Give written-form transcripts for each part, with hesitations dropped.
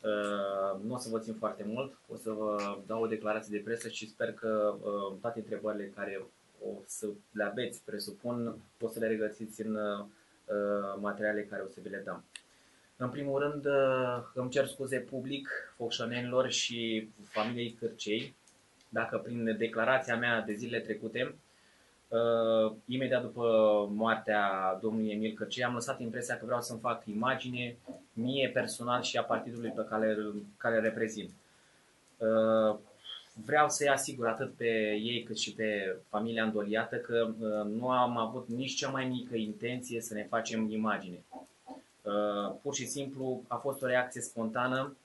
Nu o să vă țin foarte mult, o să vă dau o declarație de presă și sper că toate întrebările care o să le aveți, presupun, o să le regăsiți în materialele care o să vi le dăm. În primul rând, îmi cer scuze public focșănenilor și familiei Cârcei, dacă prin declarația mea de zilele trecute, imediat după moartea domnului Emil Cârcei, am lăsat impresia că vreau să-mi fac imagine mie personal și a partidului pe care îl reprezint. Vreau să-i asigur atât pe ei cât și pe familia îndoliată că nu am avut nici cea mai mică intenție să ne facem imagine. Pur și simplu a fost o reacție spontană,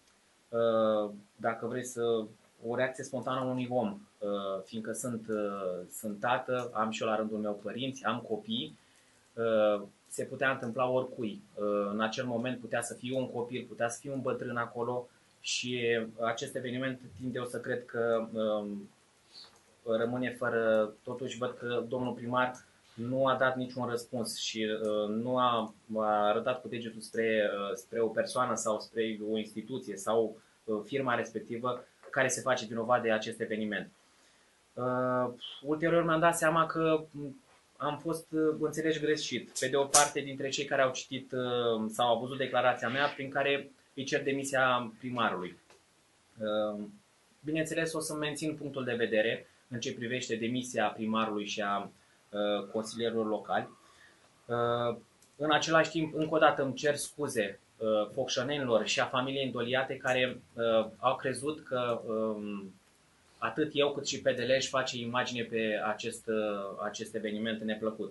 dacă vreți o reacție spontană a unui om, fiindcă sunt tată, am și eu la rândul meu părinți, am copii, se putea întâmpla oricui. În acel moment putea să fie un copil, putea să fie un bătrân acolo și acest eveniment tind eu să cred că rămâne fără, totuși văd că domnul primar nu a dat niciun răspuns și nu a arătat cu degetul spre o persoană sau spre o instituție sau firma respectivă care se face vinovat de acest eveniment. Ulterior mi-am dat seama că am fost înțeles greșit. Pe de o parte, dintre cei care au citit sau au văzut declarația mea, prin care îi cer demisia primarului. Bineînțeles, o să mențin punctul de vedere în ce privește demisia primarului și a consilierilor locali. În același timp, încă o dată îmi cer scuze focșănenilor și a familiei îndoliate care au crezut că atât eu cât și PDL își face imagine pe acest eveniment neplăcut.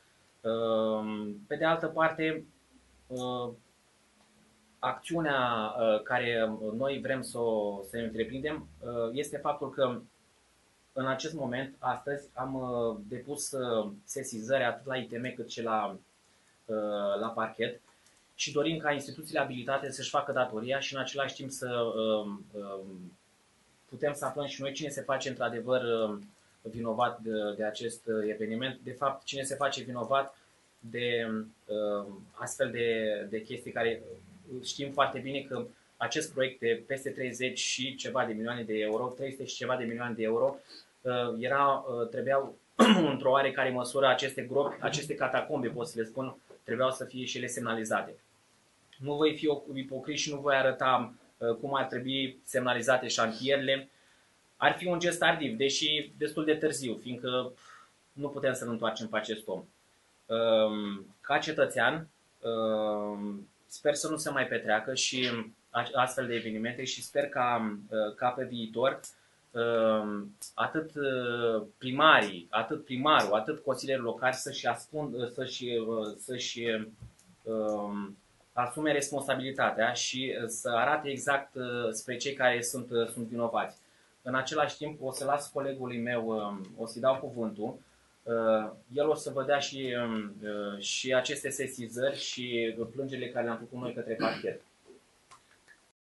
Pe de altă parte, acțiunea care noi vrem să o întreprindem este faptul că în acest moment, astăzi, am depus sesizări atât la ITM cât și la parchet și dorim ca instituțiile abilitate să-și facă datoria și în același timp să putem să aflăm și noi cine se face într-adevăr vinovat de acest eveniment, de fapt cine se face vinovat de astfel de chestii care știm foarte bine că acest proiect de peste 30 și ceva de milioane de euro, 300 și ceva de milioane de euro, trebuiau într-o oarecare măsură aceste gropi, aceste catacombe, pot să le spun, trebuiau să fie și ele semnalizate. Nu voi fi ipocrit și nu voi arăta cum ar trebui semnalizate șantierele. Ar fi un gest tardiv, deși destul de târziu, fiindcă nu putem să-l întoarcem pe acest om. Ca cetățean, sper să nu se mai petreacă și astfel de evenimente și sper ca pe viitor atât primarii, atât primarul, atât consilierii locali să-și asume responsabilitatea și să arate exact spre cei care sunt vinovați. În același timp o să las colegului meu, o să-i dau cuvântul, el o să vă dea și aceste sesizări și plângerile care le-am făcut noi către parchet.